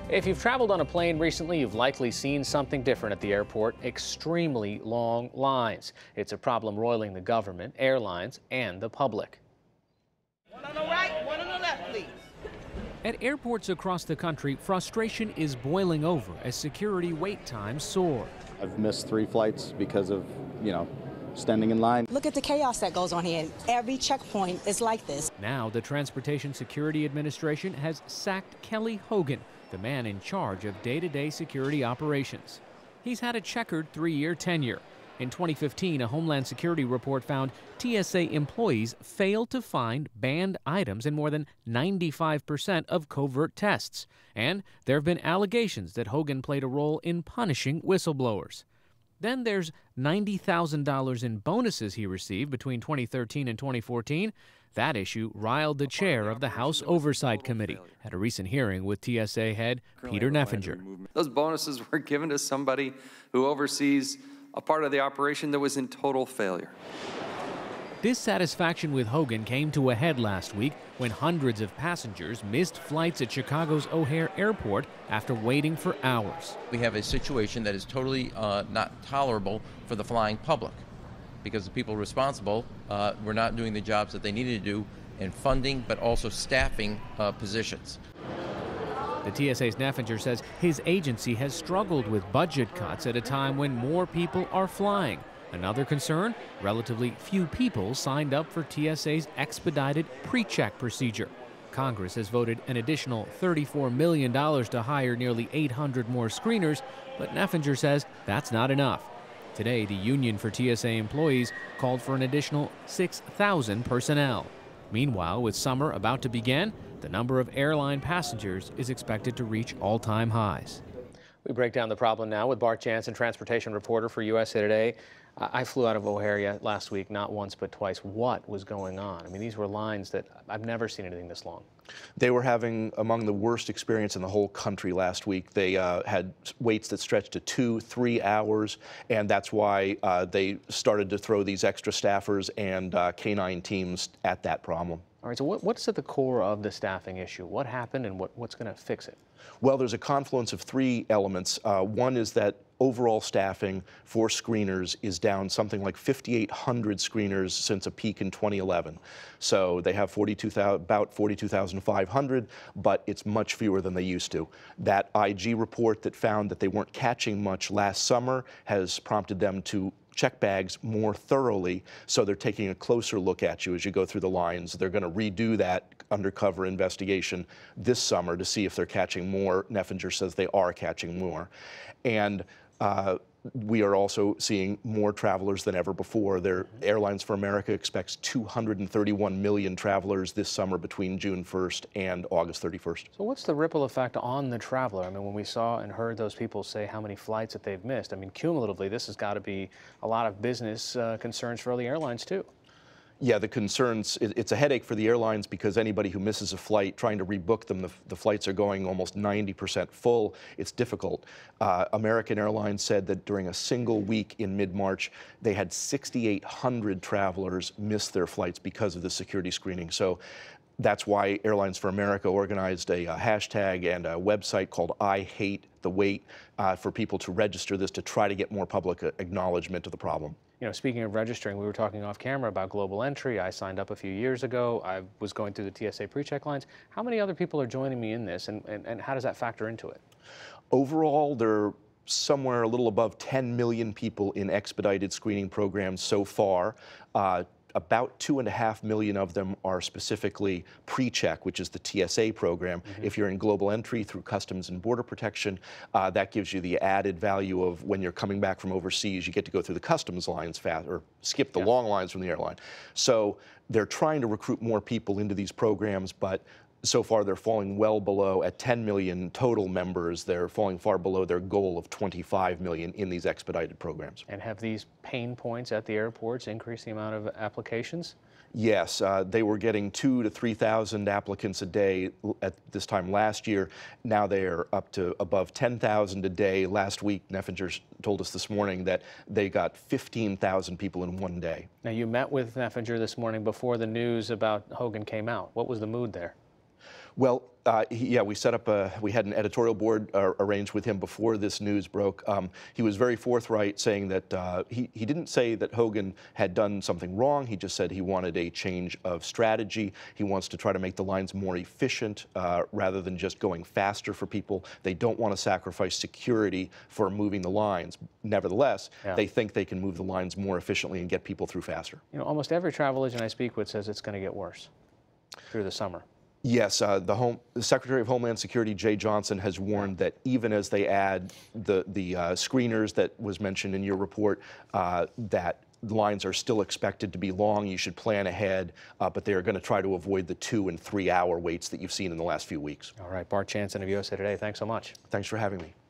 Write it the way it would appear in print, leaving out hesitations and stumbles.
If you've traveled on a plane recently, you've likely seen something different at the airport: extremely long lines. It's a problem roiling the government, airlines, and the public. One on the right, one on the left, please. At airports across the country, frustration is boiling over as security wait times soar. I've missed 3 flights because of, standing in line. Look at the chaos that goes on here. Every checkpoint is like this. Now, the Transportation Security Administration has sacked Kelly Hoggan, the man in charge of day-to-day security operations. He's had a checkered 3-year tenure. In 2015, a Homeland Security report found TSA employees failed to find banned items in more than 95% of covert tests. And there have been allegations that Hoggan played a role in punishing whistleblowers. Then there's $90,000 in bonuses he received between 2013 and 2014. That issue riled the chair of the House Oversight Committee at a recent hearing with TSA head Peter Neffinger. Those bonuses were given to somebody who oversees a part of the operation that was in total failure. Dissatisfaction with Hoggan came to a head last week when hundreds of passengers missed flights at Chicago's O'Hare Airport after waiting for hours. We have a situation that is totally not tolerable for the flying public because the people responsible were not doing the jobs that they needed to do in funding but also staffing positions. The TSA's Neffinger says his agency has struggled with budget cuts at a time when more people are flying. Another concern, relatively few people signed up for TSA's expedited pre-check procedure. Congress has voted an additional $34 million to hire nearly 800 more screeners, but Neffinger says that's not enough. Today, the Union for TSA Employees called for an additional 6,000 personnel. Meanwhile, with summer about to begin, the number of airline passengers is expected to reach all-time highs. We break down the problem now with Bart, Jansen, transportation reporter for USA Today. I flew out of O'Hare last week, not once but twice. What was going on? I mean, these were lines that I've never seen anything this long. They were having among the worst experience in the whole country last week. They had waits that stretched to 2-3 hours, and that's why they started to throw these extra staffers and canine teams at that problem. All right, so what's at the core of the staffing issue? What happened and what's going to fix it? Well, there's a confluence of 3 elements. One is that overall staffing for screeners is down something like 5,800 screeners since a peak in 2011. So they have about 42,500, but it's much fewer than they used to. That IG report that found that they weren't catching much last summer has prompted them to check bags more thoroughly, so they're taking a closer look at you as you go through the lines. They're going to redo that undercover investigation this summer to see if they're catching more. Neffinger says they are catching more. And we are also seeing more travelers than ever before. Airlines for America expects 231 million travelers this summer between June 1st and August 31st. So what's the ripple effect on the traveler? I mean, when we saw and heard those people say how many flights that they've missed, I mean, cumulatively, this has got to be a lot of business concerns for the airlines, too. Yeah, the concerns, it's a headache for the airlines because anybody who misses a flight, trying to rebook them, the flights are going almost 90% full. It's difficult. American Airlines said that during a single week in mid-March, they had 6,800 travelers miss their flights because of the security screening. So that's why Airlines for America organized a hashtag and a website called I Hate the Wait for people to register this to try to get more public acknowledgement of the problem. You know, speaking of registering, we were talking off camera about global entry. I signed up a few years ago. I was going through the TSA pre-check lines. How many other people are joining me in this, and how does that factor into it? Overall, there are somewhere a little above 10 million people in expedited screening programs so far. About 2.5 million of them are specifically pre-check, which is the TSA program. If you're in global entry through Customs and Border Protection, that gives you the added value of when you're coming back from overseas, you get to go through the customs lines fast, or skip the long lines from the airline. So they're trying to recruit more people into these programs, but so far they're falling well below, at 10 million total members, they're falling far below their goal of 25 million in these expedited programs. And have these pain points at the airports increased the amount of applications? Yes, they were getting 2,000 to 3,000 applicants a day at this time last year. Now they are up to above 10,000 a day. Last week, Neffinger told us this morning that they got 15,000 people in one day. Now, you met with Neffinger this morning before the news about Hoggan came out. What was the mood there? Well, yeah, we set up we had an editorial board arranged with him before this news broke. He was very forthright, saying that he didn't say that Hoggan had done something wrong. He just said he wanted a change of strategy. He wants to try to make the lines more efficient rather than just going faster for people. They don't want to sacrifice security for moving the lines. Nevertheless, they think they can move the lines more efficiently and get people through faster. You know, almost every travel agent I speak with says it's going to get worse through the summer. Yes, the Secretary of Homeland Security, Jay Jansen, has warned that even as they add the screeners that was mentioned in your report, that lines are still expected to be long. You should plan ahead, but they are going to try to avoid the 2- and 3-hour waits that you've seen in the last few weeks. All right, Bart Jansen of USA Today, thanks so much. Thanks for having me.